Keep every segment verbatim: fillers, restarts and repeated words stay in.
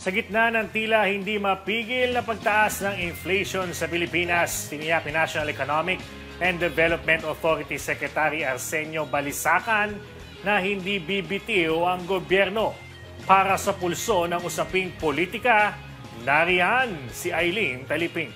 Sa gitna ng tila hindi mapigil na pagtaas ng inflation sa Pilipinas, tiniyak ni National Economic and Development Authority Secretary Arsenio Balisacan na hindi bibitiw ang gobyerno para sa pulso ng usaping politika. Nariyan si Eileen Taliping.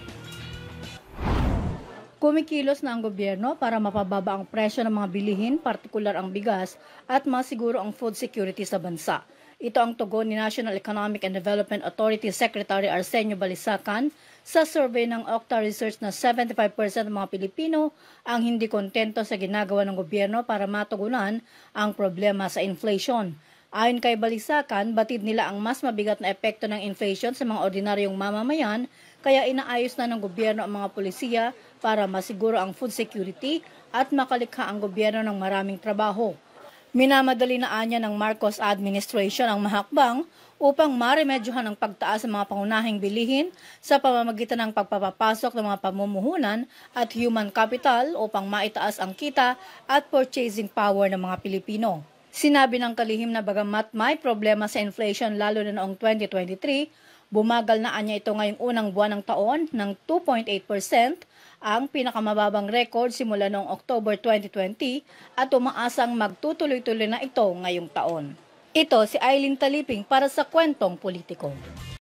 Kumikilos na ang gobyerno para mapababa ang presyo ng mga bilihin, partikular ang bigas, at masiguro ang food security sa bansa. Ito ang tugon ni National Economic and Development Authority Secretary Arsenio Balisacan sa survey ng Octa Research na seventy-five percent ng mga Pilipino ang hindi kontento sa ginagawa ng gobyerno para matugunan ang problema sa inflation. Ayon kay Balisacan, batid nila ang mas mabigat na epekto ng inflation sa mga ordinaryong mamamayan, kaya inaayos na ng gobyerno ang mga polisiya para masiguro ang food security at makalikha ang gobyerno ng maraming trabaho. Minamadali na anya ng Marcos administration ang mahakbang upang maremedyohan ang pagtaas ng mga pangunahing bilihin sa pamamagitan ng pagpapapasok ng mga pamumuhunan at human capital upang maitaas ang kita at purchasing power ng mga Pilipino. Sinabi ng kalihim na bagamat may problema sa inflation lalo na noong twenty twenty-three, bumagal na anya ito ngayong unang buwan ng taon ng two point eight percent, ang pinakamababang record simula noong October twenty twenty at umaasang magtutuloy-tuloy na ito ngayong taon. Ito si Eileen Taliping para sa Kwentong Politiko.